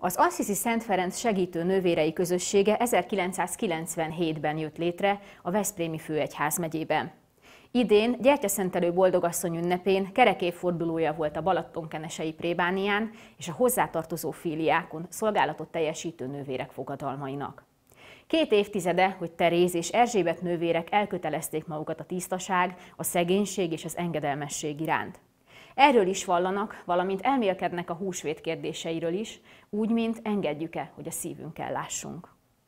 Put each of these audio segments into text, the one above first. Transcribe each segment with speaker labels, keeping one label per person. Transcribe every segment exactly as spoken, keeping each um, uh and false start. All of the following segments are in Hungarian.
Speaker 1: Az Assisi Szent Ferenc segítő nővérei közössége ezerkilencszázkilencvenhétben jött létre a veszprémi főegyházmegyében. Idén gyertyaszentelő boldogasszony ünnepén kerekévfordulója volt a Balatonkenesei plébánián és a hozzátartozó filiákon szolgálatot teljesítő nővérek fogadalmainak. Két évtizede, hogy Teréz és Erzsébet nővérek elkötelezték magukat a tisztaság, a szegénység és az engedelmesség iránt. Erről is vallanak, valamint elmélkednek a húsvét kérdéseiről is, úgy, mint engedjük-e, hogy a szívünkkel lássunk.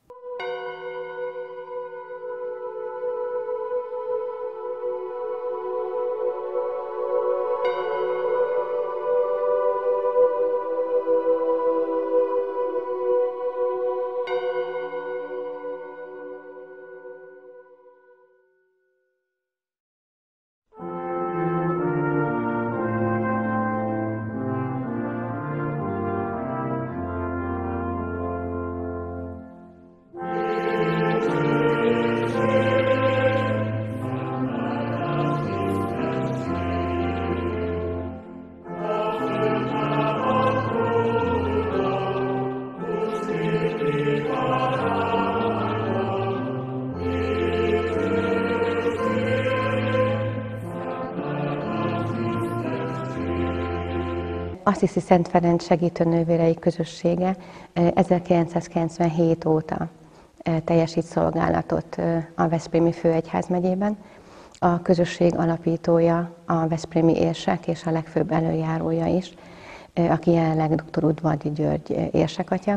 Speaker 2: Assisi Szent Ferenc segítő nővérei közössége ezerkilencszázkilencvenhét óta teljesít szolgálatot a veszprémi főegyházmegyében. A közösség alapítója a veszprémi érsek és a legfőbb előjárója is, aki jelenleg doktor Udvardi György érsekatya,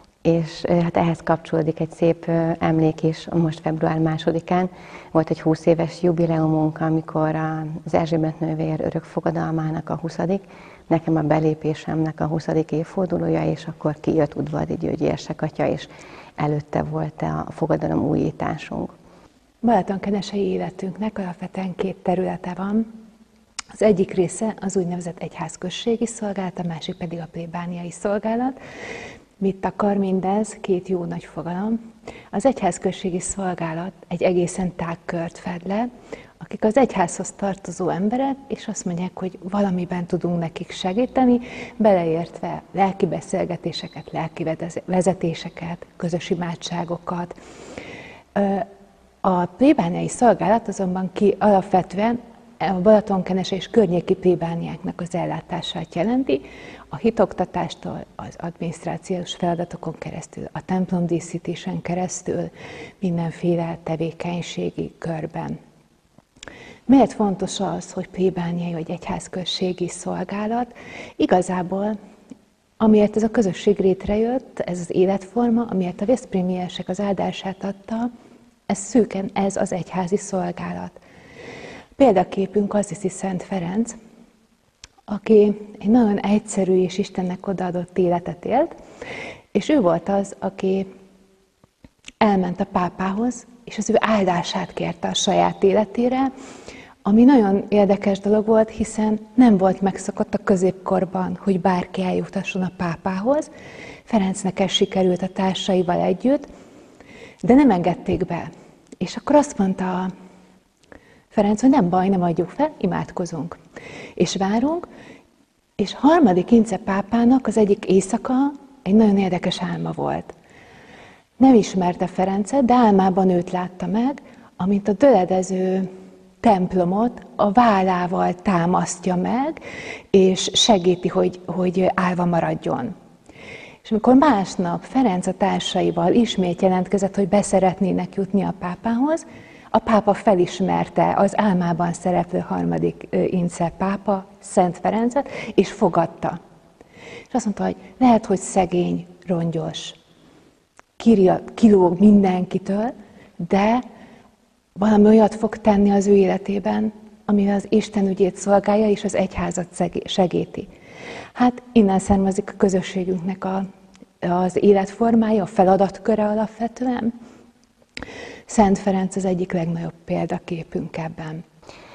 Speaker 2: és hát ehhez kapcsolódik egy szép emlék is. Most február másodikán volt egy húsz éves jubileumunk, amikor az Erzsébet nővér örökfogadalmának a huszadik, nekem a belépésemnek a huszadik évfordulója, és akkor kijött Udvardi György érsekatya, és előtte volt a fogadalom újításunk.
Speaker 3: Balatonkenesei életünknek alapvetően két területe van. Az egyik része az úgynevezett egyházközségi szolgálat, a másik pedig a plébániai szolgálat. Mit akar mindez? Két jó nagy fogalom. Az egyházközségi szolgálat egy egészen tág kört fed le, akik az egyházhoz tartozó emberek, és azt mondják, hogy valamiben tudunk nekik segíteni, beleértve lelki beszélgetéseket, lelki vezetéseket, közös imádságokat. A plébániai szolgálat azonban ki alapvetően a Balatonkenese és környéki plébániáknak az ellátását jelenti, a hitoktatástól, az adminisztrációs feladatokon keresztül, a templomdíszítésen keresztül, mindenféle tevékenységi körben. Miért fontos az, hogy plébániai vagy egyházközségi szolgálat? Igazából, amiért ez a közösség létrejött, ez az életforma, amiért a veszprémiesek az áldását adta, ez szűken ez az egyházi szolgálat. Példaképünk Assisi Szent Ferenc, aki egy nagyon egyszerű és Istennek odaadott életet élt, és ő volt az, aki elment a pápához, és az ő áldását kérte a saját életére, ami nagyon érdekes dolog volt, hiszen nem volt megszokott a középkorban, hogy bárki eljutasson a pápához. Ferencnek ez sikerült a társaival együtt, de nem engedték be. És akkor azt mondta Ferenc, hogy nem baj, nem adjuk fel, imádkozunk. És várunk, és harmadik Ince pápának az egyik éjszaka egy nagyon érdekes álma volt. Nem ismerte Ferencet, de álmában őt látta meg, amint a döledező templomot a vállával támasztja meg, és segíti, hogy, hogy állva maradjon. És amikor másnap Ferenc a társaival ismét jelentkezett, hogy beszeretnének jutni a pápához, a pápa felismerte az álmában szereplő harmadik Ince pápa, Szent Ferencet, és fogadta. És azt mondta, hogy lehet, hogy szegény, rongyos, kilóg mindenkitől, de valami olyat fog tenni az ő életében, ami az Isten ügyét szolgálja, és az egyházat segíti. Hát innen származik a közösségünknek a, az életformája, a feladatköre alapvetően. Szent Ferenc az egyik legnagyobb példaképünk ebben.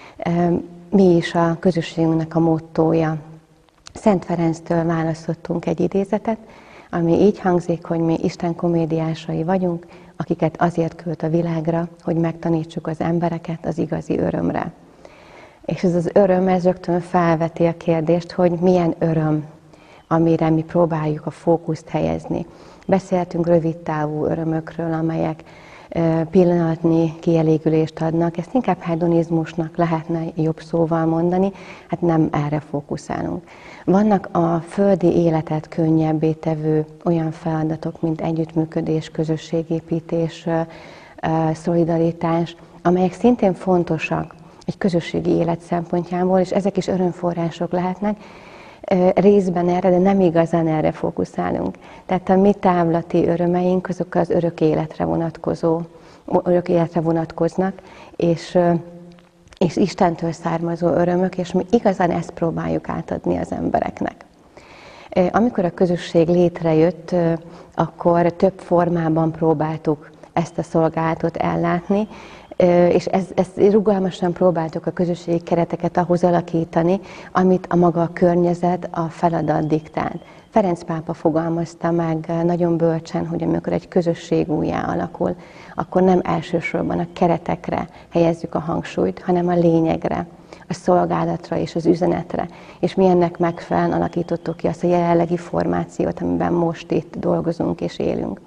Speaker 2: Mi is a közösségünknek a mottója. Szent Ferenctől választottunk egy idézetet, ami így hangzik, hogy mi Isten komédiásai vagyunk, akiket azért küld a világra, hogy megtanítsuk az embereket az igazi örömre. És ez az öröm, ez rögtön felveti a kérdést, hogy milyen öröm amire mi próbáljuk a fókuszt helyezni. Beszéltünk rövidtávú örömökről, amelyek pillanatnyi kielégülést adnak. Ezt inkább hedonizmusnak lehetne jobb szóval mondani, hát nem erre fókuszálunk. Vannak a földi életet könnyebbé tevő olyan feladatok, mint együttműködés, közösségépítés, szolidaritás, amelyek szintén fontosak egy közösségi élet szempontjából, és ezek is örömforrások lehetnek. Részben erre, de nem igazán erre fókuszálunk. Tehát a mi távlati örömeink azok az örök életre vonatkozó, örök életre vonatkoznak, és, és Istentől származó örömök, és mi igazán ezt próbáljuk átadni az embereknek. Amikor a közösség létrejött, akkor több formában próbáltuk ezt a szolgálatot ellátni, és ezt, ezt rugalmasan próbáltuk a közösségi kereteket ahhoz alakítani, amit a maga a környezet, a feladat diktált. Ferenc pápa fogalmazta meg nagyon bölcsen, hogy amikor egy közösség újjá alakul, akkor nem elsősorban a keretekre helyezzük a hangsúlyt, hanem a lényegre, a szolgálatra és az üzenetre. És mi ennek megfelelően alakítottuk ki azt a jelenlegi formációt, amiben most itt dolgozunk és élünk.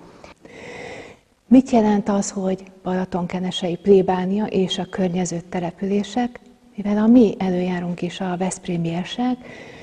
Speaker 3: Mit jelent az, hogy Balatonkenesei plébánia és a környező települések, mivel a mi előjárunk is a veszprémi érsek,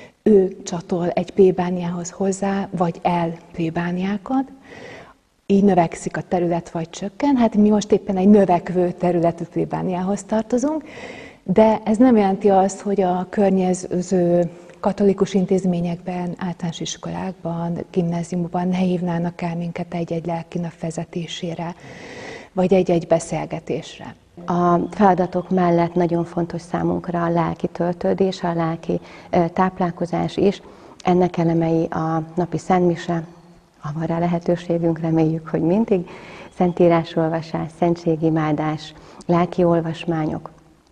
Speaker 3: ő csatol egy plébániához hozzá, vagy el plébániákat, így növekszik a terület, vagy csökken. Hát mi most éppen egy növekvő területű plébániához tartozunk, de ez nem jelenti azt, hogy a környező katolikus intézményekben, általános iskolákban, gimnáziumban ne hívnának el minket egy-egy lelkinap vezetésére, vagy egy-egy beszélgetésre.
Speaker 2: A feladatok mellett nagyon fontos számunkra a lelki töltődés, a lelki táplálkozás is. Ennek elemei a napi szentmise, ha van rá lehetőségünk, reméljük, hogy mindig, szentírásolvasás, szentségimádás, lelki olvasmányok.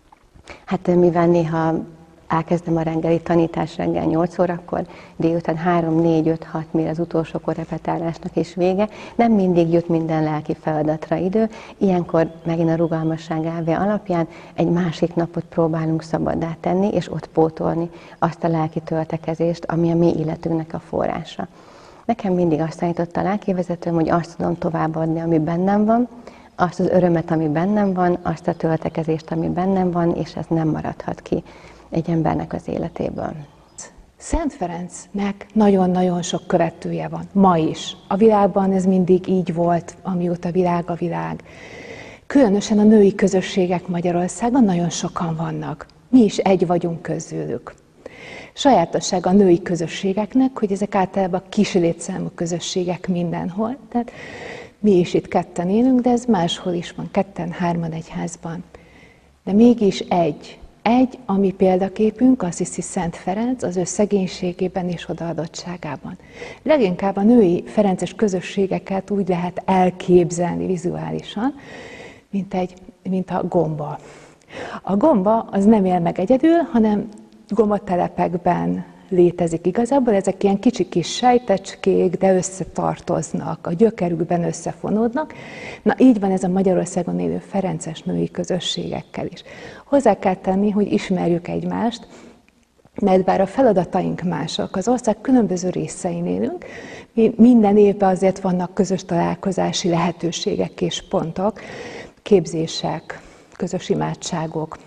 Speaker 2: Hát mivel néha elkezdem a reggeli tanítás reggel nyolc órakor, délután három, négy, öt, hat, mire az utolsó korrepetálásnak is vége. Nem mindig jut minden lelki feladatra idő, ilyenkor megint a rugalmasság elve alapján egy másik napot próbálunk szabaddá tenni, és ott pótolni azt a lelki töltekezést, ami a mi életünknek a forrása. Nekem mindig azt tanította a lelkivezetőm, hogy azt tudom továbbadni, ami bennem van, azt az örömet, ami bennem van, azt a töltekezést, ami bennem van, és ez nem maradhat ki egy embernek az életéből.
Speaker 3: Szent Ferencnek nagyon-nagyon sok követője van, ma is. A világban ez mindig így volt, amióta világ a világ. Különösen a női közösségek Magyarországon nagyon sokan vannak. Mi is egy vagyunk közülük. Sajátosság a női közösségeknek, hogy ezek általában kis létszámú közösségek mindenhol. Tehát mi is itt ketten élünk, de ez máshol is van, ketten, hárman egy házban. De mégis egy. Egy, ami példaképünk, Assisi Szent Ferenc az ő szegénységében és odaadottságában. Leginkább a női ferences közösségeket úgy lehet elképzelni vizuálisan, mint, egy, mint a gomba. A gomba az nem él meg egyedül, hanem gombatelepekben létezik igazából. Ezek ilyen kicsi kis sejtecskék, de összetartoznak, a gyökerükben összefonódnak. Na így van ez a Magyarországon élő ferences női közösségekkel is. Hozzá kell tenni, hogy ismerjük egymást, mert bár a feladataink mások, az ország különböző részein élünk, mi minden évben azért vannak közös találkozási lehetőségek és pontok, képzések, közös imádságok,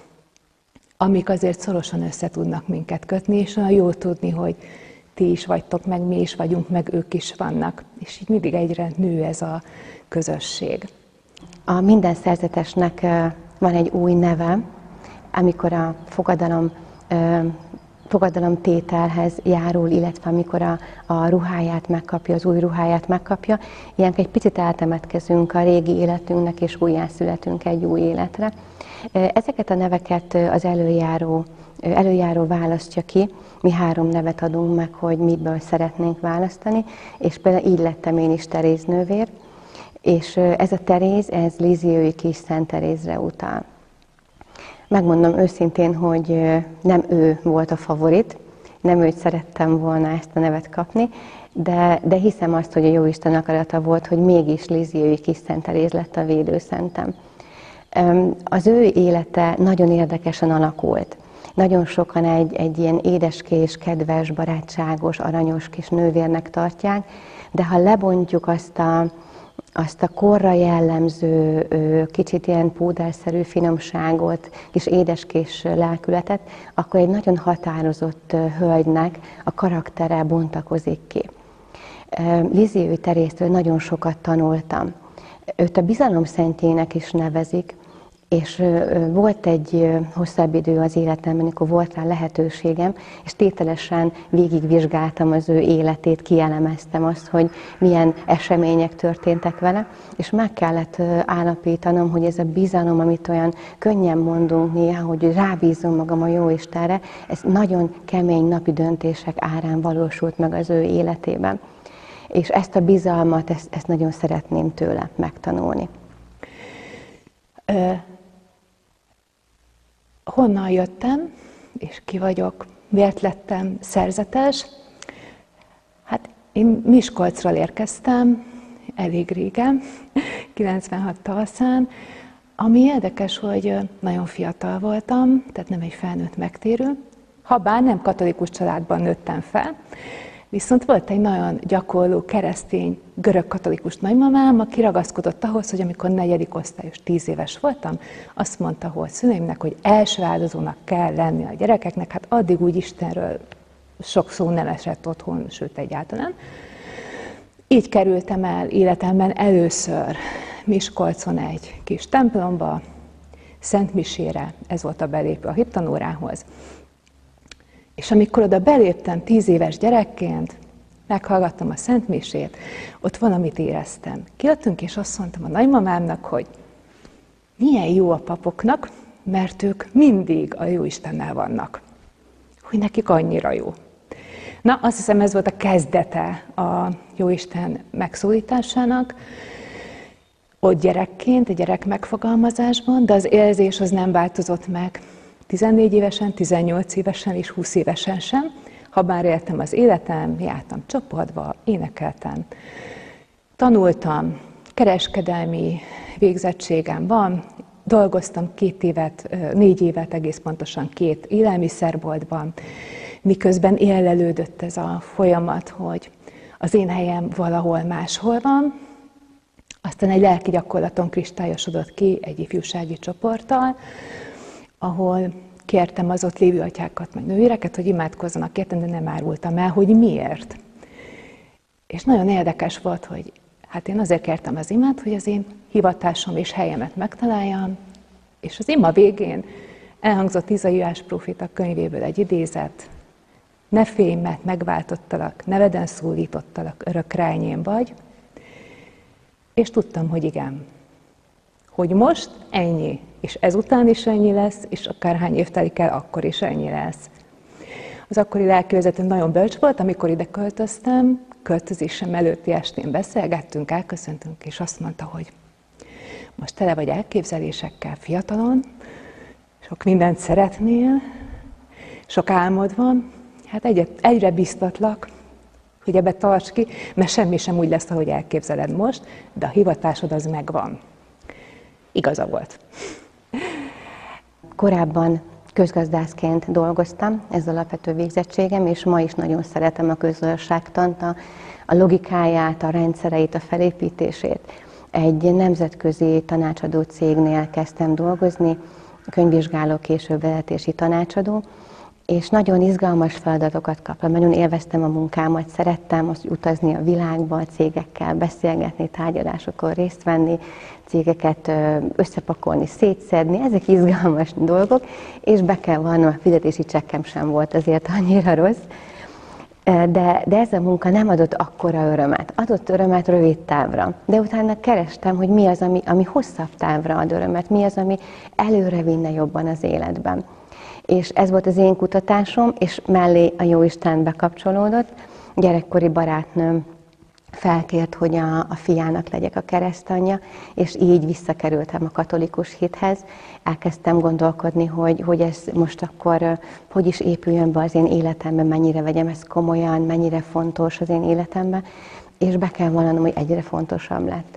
Speaker 3: amik azért szorosan össze tudnak minket kötni, és olyan jó tudni, hogy ti is vagytok, meg mi is vagyunk, meg ők is vannak. És így mindig egyre nő ez a közösség.
Speaker 2: A minden szerzetesnek van egy új neve, amikor a fogadalom, fogadalomtételhez járul, illetve amikor a, a ruháját megkapja, az új ruháját megkapja. Ilyenkor egy picit eltemetkezünk a régi életünknek, és újjászületünk egy új életre. Ezeket a neveket az előjáró, előjáró választja ki. Mi három nevet adunk meg, hogy miből szeretnénk választani, és például így lettem én is Teréz nővér, és ez a Teréz, ez Líziói Kis Szent Terézre utal. Megmondom őszintén, hogy nem ő volt a favorit, nem őt szerettem volna ezt a nevet kapni, de, de hiszem azt, hogy a Jóisten akarata volt, hogy mégis Líziói Kis Szent Teréz lett a védőszentem. Az ő élete nagyon érdekesen alakult. Nagyon sokan egy, egy ilyen édeskés, kedves, barátságos, aranyos kis nővérnek tartják, de ha lebontjuk azt a, azt a korra jellemző, kicsit ilyen púderszerű finomságot, kis édeskés lelkületet, akkor egy nagyon határozott hölgynek a karaktere bontakozik ki. Lizzie Terésztől nagyon sokat tanultam. Őt a bizalom szentjének is nevezik, és volt egy hosszabb idő az életemben, amikor volt rá lehetőségem, és tételesen végigvizsgáltam az ő életét, kielemeztem azt, hogy milyen események történtek vele, és meg kellett állapítanom, hogy ez a bizalom, amit olyan könnyen mondunk néha, hogy rábízom magam a Jóistenre, ez nagyon kemény napi döntések árán valósult meg az ő életében. És ezt a bizalmat, ezt, ezt nagyon szeretném tőle megtanulni.
Speaker 3: Ö, honnan jöttem, és ki vagyok, miért lettem szerzetes? Hát én Miskolcról érkeztem, elég régen, kilencvenhat tavaszán, ami érdekes, hogy nagyon fiatal voltam, tehát nem egy felnőtt megtérő, habár nem katolikus családban nőttem fel, viszont volt egy nagyon gyakorló keresztény, görög-katolikus nagymamám, aki ragaszkodott ahhoz, hogy amikor negyedik osztályos, tíz éves voltam, azt mondta, hogy szüleimnek, hogy első áldozónak kell lenni a gyerekeknek, hát addig úgy Istenről sok szó nem esett otthon, sőt egyáltalán. Így kerültem el életemben először Miskolcon egy kis templomba, szentmisére, ez volt a belépő a hittanórához. És amikor oda beléptem tíz éves gyerekként, meghallgattam a szentmisét, ott valamit éreztem. Kijöttünk, és azt mondtam a nagymamámnak, hogy milyen jó a papoknak, mert ők mindig a Jóistennel vannak. Hogy nekik annyira jó. Na, azt hiszem, ez volt a kezdete a Jóisten megszólításának, ott gyerekként, a gyerek megfogalmazásban, de az érzés az nem változott meg. tizennégy évesen, tizennyolc évesen és húsz évesen sem. Ha bár éltem az életem, jártam csoportba, énekeltem, tanultam, kereskedelmi végzettségem van, dolgoztam két évet, négy évet egész pontosan két élelmiszerboltban, miközben élelődött ez a folyamat, hogy az én helyem valahol máshol van. Aztán egy lelki gyakorlaton kristályosodott ki egy ifjúsági csoporttal, ahol kértem az ott lévő atyákat, meg nővéreket, hogy imádkozzanak értem, de nem árultam el, hogy miért. És nagyon érdekes volt, hogy hát én azért kértem az imát, hogy az én hivatásom és helyemet megtaláljam, és az ima végén elhangzott Izaiás próféta könyvéből egy idézet: ne félj, mert megváltottalak, neveden szólítottalak, örökre enyém vagy. És tudtam, hogy igen. Hogy most ennyi, és ezután is ennyi lesz, és akárhány év telik el, akkor is ennyi lesz. Az akkori lelkivezető nagyon bölcs volt, amikor ide költöztem, költözésem előtti estén beszélgettünk, elköszöntünk, és azt mondta, hogy most tele vagy elképzelésekkel fiatalon, sok mindent szeretnél, sok álmod van, hát egyre, egyre biztatlak, hogy ebbe tarts ki, mert semmi sem úgy lesz, ahogy elképzeled most, de a hivatásod az megvan. Igaza volt.
Speaker 2: Korábban közgazdászként dolgoztam, ez alapvető végzettségem, és ma is nagyon szeretem a közgazdaságtant, a, a logikáját, a rendszereit, a felépítését. Egy nemzetközi tanácsadó cégnél kezdtem dolgozni, könyvvizsgáló, később vezetési tanácsadó, és nagyon izgalmas feladatokat kaptam, nagyon élveztem a munkámat, szerettem azt utazni a világba, a cégekkel beszélgetni, tárgyalásokon részt venni, cégeket összepakolni, szétszedni, ezek izgalmas dolgok, és be kell vannom, a fizetési csekkem sem volt azért annyira rossz, de, de ez a munka nem adott akkora örömet. Adott örömet rövid távra, de utána kerestem, hogy mi az, ami, ami hosszabb távra ad örömet, mi az, ami előre vinne jobban az életben. És ez volt az én kutatásom, és mellé a Jóisten bekapcsolódott. Gyerekkori barátnőm felkért, hogy a, a fiának legyek a keresztanyja, és így visszakerültem a katolikus hithez. Elkezdtem gondolkodni, hogy, hogy ez most akkor hogy is épüljön be az én életemben, mennyire vegyem ezt komolyan, mennyire fontos az én életemben, és be kell vallanom, hogy egyre fontosabb lett.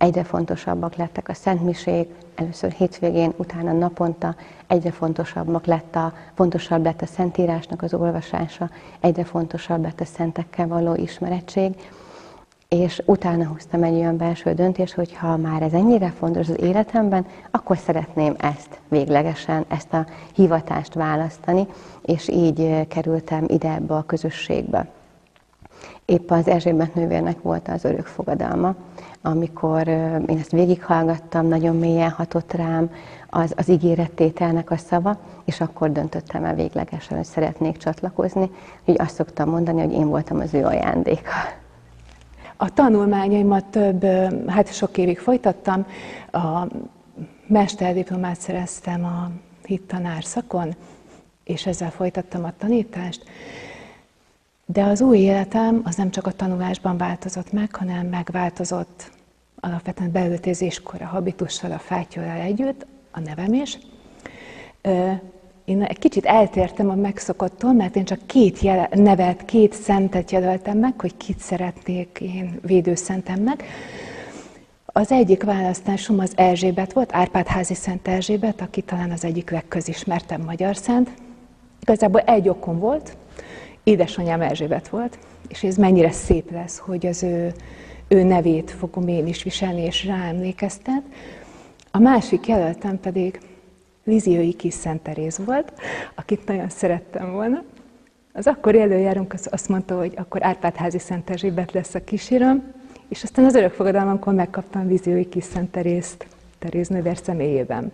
Speaker 2: egyre fontosabbak lettek a szentmisék, először hétvégén, utána naponta, egyre fontosabbak lett a, fontosabb lett a Szentírásnak az olvasása, egyre fontosabb lett a szentekkel való ismerettség, és utána hoztam egy olyan belső döntést, hogy ha már ez ennyire fontos az életemben, akkor szeretném ezt véglegesen, ezt a hivatást választani, és így kerültem ide ebbe a közösségbe. Épp az Erzsébet nővérnek volt az örökfogadalma, amikor én ezt végighallgattam, nagyon mélyen hatott rám az, az ígérettételnek a szava, és akkor döntöttem el véglegesen, hogy szeretnék csatlakozni. Úgy azt szoktam mondani, hogy én voltam az ő ajándéka.
Speaker 3: A tanulmányaimat több, hát sok évig folytattam. A mesterdiplomát szereztem a hittanár szakon, és ezzel folytattam a tanítást. De az új életem az nem csak a tanulásban változott meg, hanem megváltozott alapvetően beöltözéskor a habitussal, a fátyollal együtt, a nevem is. Én egy kicsit eltértem a megszokottól, mert én csak két jel- nevet, két szentet jelöltem meg, hogy kit szeretnék én védőszentemnek. Az egyik választásom az Erzsébet volt, Árpád-házi Szent Erzsébet, aki talán az egyik legközismertebb magyar szent. Igazából egy okom volt, édesanyám Erzsébet volt, és ez mennyire szép lesz, hogy az ő, ő nevét fogom én is viselni, és ráemlékeztet. A másik jelöltem pedig Lizziói Kis Szent Teréz volt, akit nagyon szerettem volna. Az akkor élőjárunk azt mondta, hogy akkor Árpád-házi Szent Erzsébet lesz a kísérőm, és aztán az örökfogadalmamkor megkaptam Lizziói Kis Szent Terézt, Teréz nővér személyében.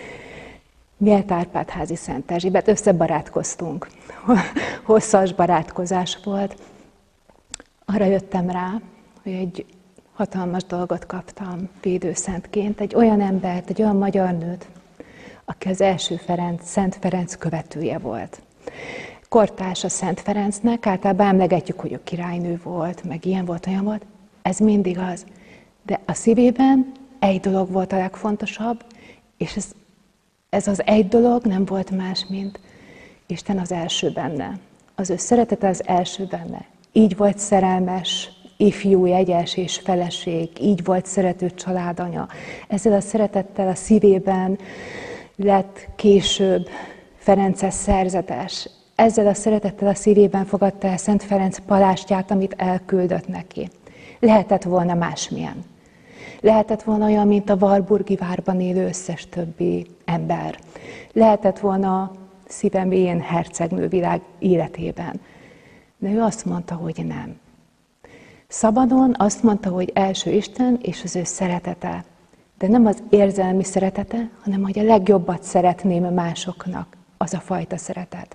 Speaker 3: Miért Árpád-házi Szent Erzsébet? Összebarátkoztunk. Hosszas barátkozás volt. Arra jöttem rá, hogy egy hatalmas dolgot kaptam védőszentként, egy olyan embert, egy olyan magyar nőt, aki az első Ferenc, Szent Ferenc követője volt. Kortárs a Szent Ferencnek, általában emlegetjük, hogy a királynő volt, meg ilyen volt, olyan volt. Ez mindig az. De a szívében egy dolog volt a legfontosabb, és ez, ez az egy dolog nem volt más, mint Isten az első benne. Az ő szeretete az első benne. Így volt szerelmes, ifjú, jegyes és feleség, így volt szerető családanya. Ezzel a szeretettel a szívében lett később Ferences szerzetes. Ezzel a szeretettel a szívében fogadta el Szent Ferenc palástját, amit elküldött neki. Lehetett volna másmilyen. Lehetett volna olyan, mint a Warburgi várban élő összes többi ember. Lehetett volna szívem mélyén hercegnő világ életében. De ő azt mondta, hogy nem. Szabadon azt mondta, hogy első Isten és az ő szeretete. De nem az érzelmi szeretete, hanem hogy a legjobbat szeretném másoknak, az a fajta szeretet.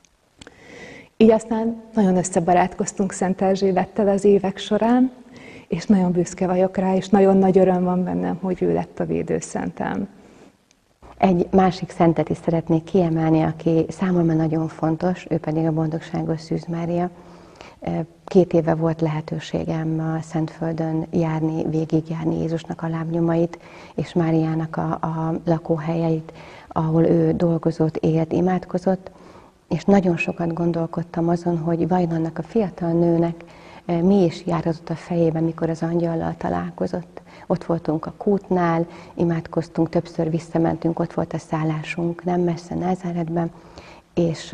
Speaker 3: Így aztán nagyon összebarátkoztunk Szent Erzsébettel az évek során, és nagyon büszke vagyok rá, és nagyon nagy öröm van bennem, hogy ő lett a védőszentem.
Speaker 2: Egy másik szentet is szeretnék kiemelni, aki számomra nagyon fontos, ő pedig a Boldogságos Szűz Mária. Két éve volt lehetőségem a Szentföldön járni, végigjárni Jézusnak a lábnyomait, és Máriának a, a lakóhelyeit, ahol ő dolgozott, élt, imádkozott, és nagyon sokat gondolkodtam azon, hogy vajon annak a fiatal nőnek mi is járhatott a fejében, mikor az angyallal találkozott. Ott voltunk a kútnál, imádkoztunk, többször visszamentünk, ott volt a szállásunk, nem messze Názáretben, és,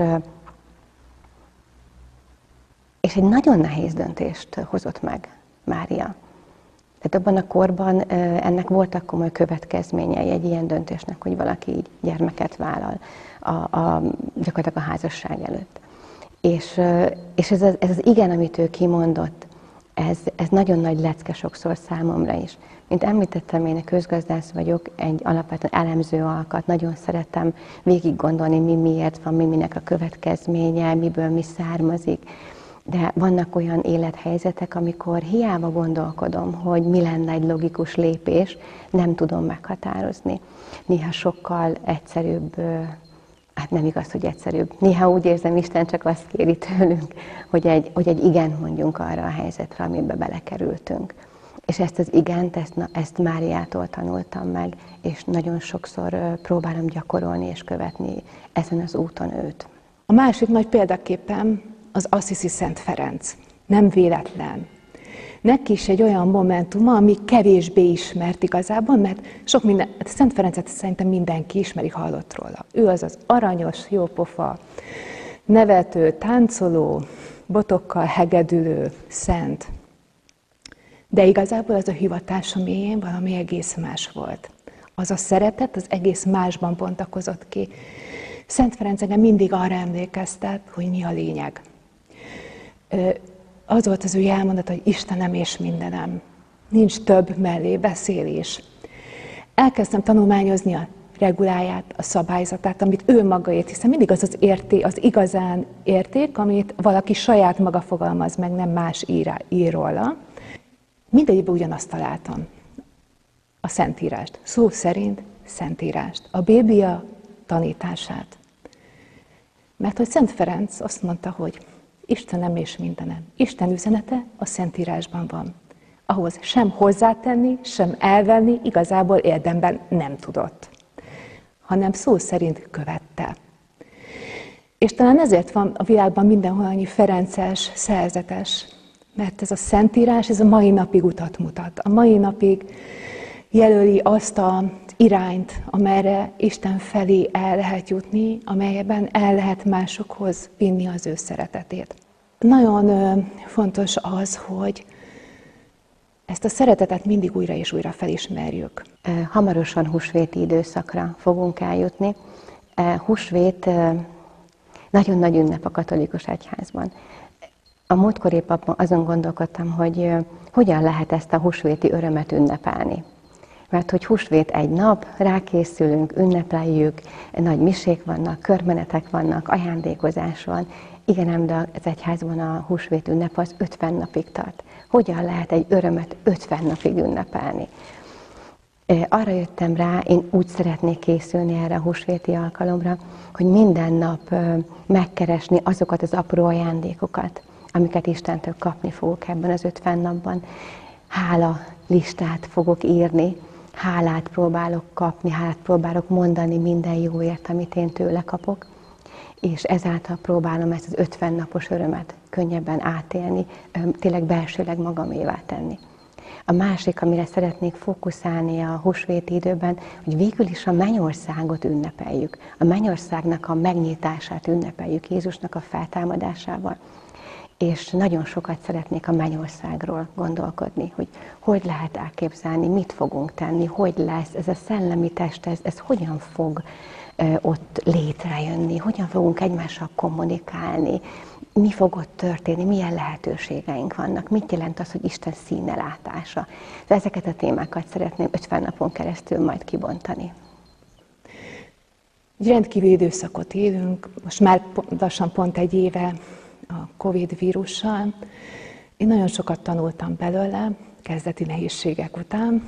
Speaker 2: és egy nagyon nehéz döntést hozott meg Mária. Tehát abban a korban ennek voltak komoly következményei egy ilyen döntésnek, hogy valaki így gyermeket vállal a, a, gyakorlatilag a házasság előtt. És, és ez, az, ez az igen, amit ő kimondott, ez, ez nagyon nagy lecke sokszor számomra is. Mint említettem, én közgazdász vagyok, egy alapvetően elemző alkat, nagyon szeretem végig gondolni, mi miért van, mi minek a következménye, miből mi származik. De vannak olyan élethelyzetek, amikor hiába gondolkodom, hogy mi lenne egy logikus lépés, nem tudom meghatározni. Néha sokkal egyszerűbb, hát nem igaz, hogy egyszerűbb. Néha úgy érzem, Isten csak azt kéri tőlünk, hogy egy, hogy egy igent mondjunk arra a helyzetre, amibe belekerültünk. És ezt az igent, ezt, ezt Máriától tanultam meg, és nagyon sokszor próbálom gyakorolni és követni ezen az úton őt.
Speaker 3: A másik nagy példaképem az Assisi Szent Ferenc. Nem véletlen. neki is egy olyan momentum, ami kevésbé ismert igazából, mert sok minden, Szent Ferencet szerintem mindenki ismeri, hallott róla. Ő az az aranyos, jópofa, nevető, táncoló, botokkal hegedülő szent. De igazából az a hivatása mélyén valami egész más volt. Az a szeretet az egész másban bontakozott ki. Szent Ferenc engem mindig arra emlékeztet, hogy mi a lényeg. Az volt az ő elmondata, hogy Istenem és mindenem. Nincs több mellé beszélés. Elkezdtem tanulmányozni a reguláját, a szabályzatát, amit ő maga ért, hiszen mindig az az érték, az igazán érték, amit valaki saját maga fogalmaz meg, nem más ír, ír róla. Mindegyikben ugyanazt találtam. A Szentírást. Szó szerint Szentírást. A Biblia tanítását. Mert hogy Szent Ferenc azt mondta, hogy Istenem és mindenem. Isten üzenete a Szentírásban van. Ahhoz sem hozzátenni, sem elvenni igazából érdemben nem tudott, hanem szó szerint követte. És talán ezért van a világban mindenhol annyi ferences, szerzetes, mert ez a Szentírás, ez a mai napig utat mutat. A mai napig jelöli azt az irányt, amerre Isten felé el lehet jutni, amelyben el lehet másokhoz vinni az ő szeretetét. Nagyon fontos az, hogy ezt a szeretetet mindig újra és újra felismerjük.
Speaker 2: Hamarosan húsvéti időszakra fogunk eljutni. Húsvét nagyon nagy ünnep a katolikus egyházban. A múltkor épp azon gondolkodtam, hogy hogyan lehet ezt a húsvéti örömet ünnepelni. Mert hogy húsvét egy nap, rákészülünk, ünnepeljük, nagy misék vannak, körmenetek vannak, ajándékozás van. Igen, ám de az egyházban a húsvét ünnep az ötven napig tart. Hogyan lehet egy örömet ötven napig ünnepelni? Arra jöttem rá, én úgy szeretnék készülni erre a húsvéti alkalomra, hogy minden nap megkeresni azokat az apró ajándékokat, amiket Istentől kapni fogok ebben az ötven napban. Hála listát fogok írni, hálát próbálok kapni, hálát próbálok mondani minden jóért, amit én tőle kapok, és ezáltal próbálom ezt az ötven napos örömet könnyebben átélni, tényleg belsőleg magamévá tenni. A másik, amire szeretnék fókuszálni a húsvéti időben, hogy végül is a mennyországot ünnepeljük. A mennyországnak a megnyitását ünnepeljük Jézusnak a feltámadásával. És nagyon sokat szeretnék a mennyországról gondolkodni, hogy hogy lehet elképzelni, mit fogunk tenni, hogy lesz ez a szellemi test, ez, ez hogyan fog ö, ott létrejönni, hogyan fogunk egymással kommunikálni, mi fog ott történni, milyen lehetőségeink vannak, mit jelent az, hogy Isten színelátása. De ezeket a témákat szeretném ötven napon keresztül majd kibontani.
Speaker 3: Egy rendkívüli időszakot élünk, most már lassan pont egy éve a Covid vírussal. Én nagyon sokat tanultam belőle, kezdeti nehézségek után.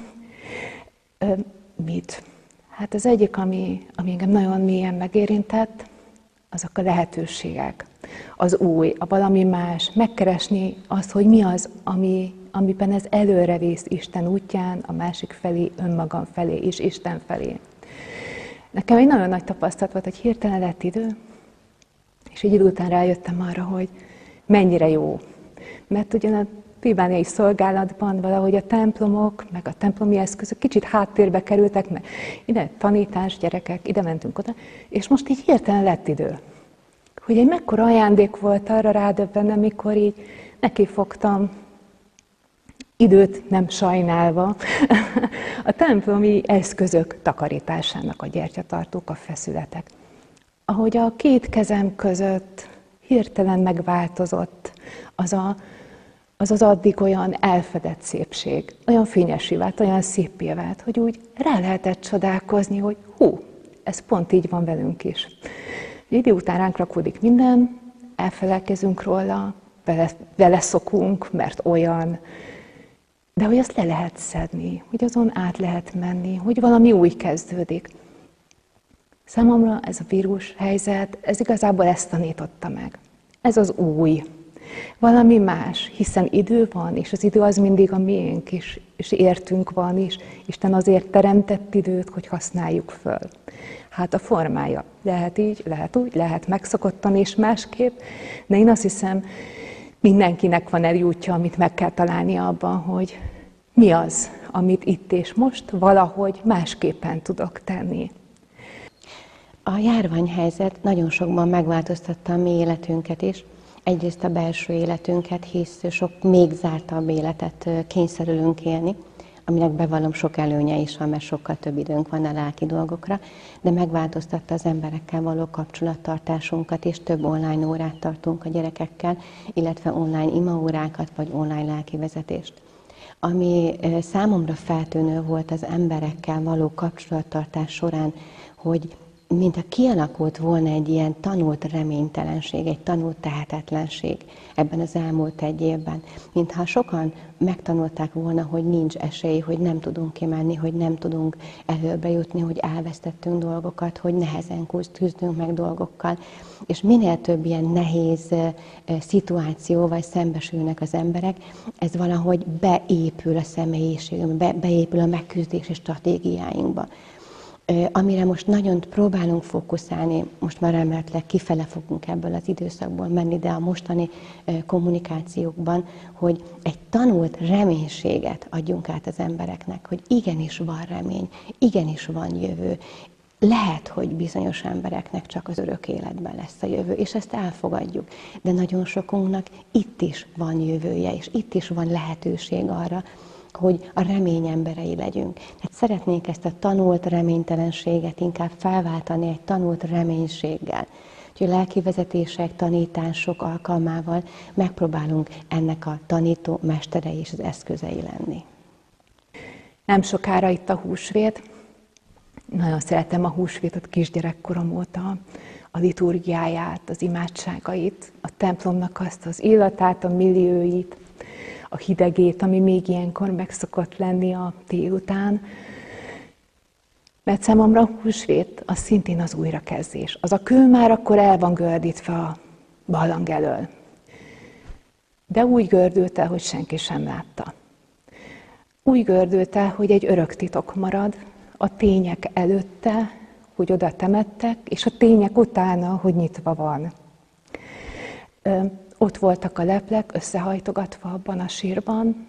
Speaker 3: Mit? Hát az egyik, ami, ami engem nagyon mélyen megérintett, azok a lehetőségek. Az új, a valami más, megkeresni azt, hogy mi az, ami, amiben ez előre visz Isten útján, a másik felé, önmagam felé és Isten felé. Nekem egy nagyon nagy tapasztalat volt, hogy hirtelen lett idő, és egy idő után rájöttem arra, hogy mennyire jó. Mert ugyan a plébániai szolgálatban valahogy a templomok, meg a templomi eszközök kicsit háttérbe kerültek, mert ide tanítás, gyerekek, ide mentünk oda, és most így hirtelen lett idő. Hogy egy mekkora ajándék volt arra rádöbbennem, mikor így nekifogtam, időt nem sajnálva, a templomi eszközök takarításának, a gyertyatartók, a feszületek. Ahogy a két kezem között hirtelen megváltozott az a, az, az addig olyan elfedett szépség, olyan fényessé vált, olyan széppé vált, hogy úgy rá lehetett csodálkozni, hogy hú, ez pont így van velünk is. Egy idő után ránk rakódik minden, elfelelkezünk róla, vele, vele szokunk, mert olyan, de hogy azt le lehet szedni, hogy azon át lehet menni, hogy valami új kezdődik. Számomra ez a vírus helyzet, ez igazából ezt tanította meg. Ez az új. Valami más, hiszen idő van, és az idő az mindig a miénk, és, és értünk van is. Isten azért teremtett időt, hogy használjuk föl. Hát a formája lehet így, lehet úgy, lehet megszokottan és másképp, de én azt hiszem, mindenkinek van egy útja, amit meg kell találnia abban, hogy mi az, amit itt és most valahogy másképpen tudok tenni.
Speaker 2: A járványhelyzet nagyon sokban megváltoztatta a mi életünket is. Egyrészt a belső életünket, hisz sok még zártabb életet kényszerülünk élni, aminek bevallom sok előnye is van, mert sokkal több időnk van a lelki dolgokra, de megváltoztatta az emberekkel való kapcsolattartásunkat, és több online órát tartunk a gyerekekkel, illetve online imaórákat, vagy online lelkivezetést. Ami számomra feltűnő volt az emberekkel való kapcsolattartás során, hogy mintha kialakult volna egy ilyen tanult reménytelenség, egy tanult tehetetlenség ebben az elmúlt egy évben. Mintha sokan megtanulták volna, hogy nincs esély, hogy nem tudunk kimenni, hogy nem tudunk előbbre jutni, hogy elvesztettünk dolgokat, hogy nehezen küzdünk meg dolgokkal. És minél több ilyen nehéz szituációval szembesülnek az emberek, ez valahogy beépül a személyiségünkbe, beépül a megküzdési stratégiáinkba. Amire most nagyon próbálunk fókuszálni, most már remélhetőleg kifele fogunk ebből az időszakból menni, de a mostani kommunikációkban, hogy egy tanult reménységet adjunk át az embereknek, hogy igenis van remény, igenis van jövő. Lehet, hogy bizonyos embereknek csak az örök életben lesz a jövő, és ezt elfogadjuk. De nagyon sokunknak itt is van jövője, és itt is van lehetőség arra, hogy a remény emberei legyünk. Tehát szeretnénk ezt a tanult reménytelenséget inkább felváltani egy tanult reménységgel. Úgyhogy lelkivezetések, tanítások alkalmával megpróbálunk ennek a tanító mesterei és az eszközei lenni.
Speaker 3: Nem sokára itt a húsvét. Nagyon szeretem a húsvétot kisgyerekkorom óta, a liturgiáját, az imádságait, a templomnak azt az illatát, a millióit, a hidegét, ami még ilyenkor meg szokott lenni a délután. Mert számomra a húsvét az szintén az újrakezdés. Az a kő már akkor el van gördítve a ballang elől. De úgy gördült el, hogy senki sem látta. Úgy gördült el, hogy egy örök titok marad, a tények előtte, hogy oda temettek, és a tények utána, hogy nyitva van. Ö, ott voltak a leplek összehajtogatva abban a sírban,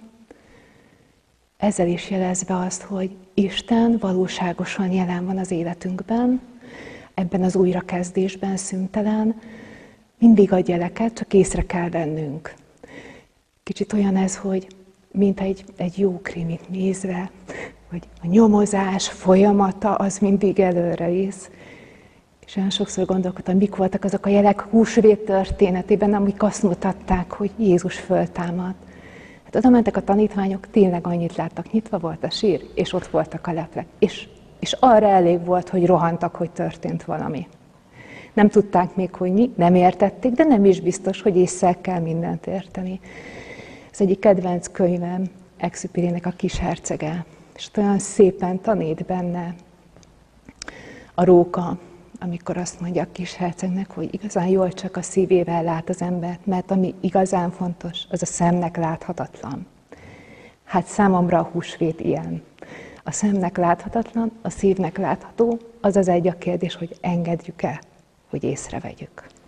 Speaker 3: ezzel is jelezve azt, hogy Isten valóságosan jelen van az életünkben, ebben az újrakezdésben szüntelen, mindig ad jeleket, csak észre kell vennünk. Kicsit olyan ez, hogy mint egy, egy jó krimit nézve, hogy a nyomozás folyamata az mindig előre visz. És olyan sokszor gondolkodtam, mik voltak azok a jelek húsvét történetében, amik azt mutatták, hogy Jézus föltámad. Hát oda mentek a tanítványok, tényleg annyit láttak, nyitva volt a sír, és ott voltak a leplek. És, és arra elég volt, hogy rohantak, hogy történt valami. Nem tudták még, hogy mi, nem értették, de nem is biztos, hogy ésszel kell mindent érteni. Ez egyik kedvenc könyvem, Exupérynek a Kis hercege, és olyan szépen tanít benne a róka, amikor azt mondja a kis hercegnek, hogy igazán jól csak a szívével lát az embert, mert ami igazán fontos, az a szemnek láthatatlan. Hát számomra a húsvét ilyen. A szemnek láthatatlan, a szívnek látható, az az egy a kérdés, hogy engedjük-e, hogy észrevegyük.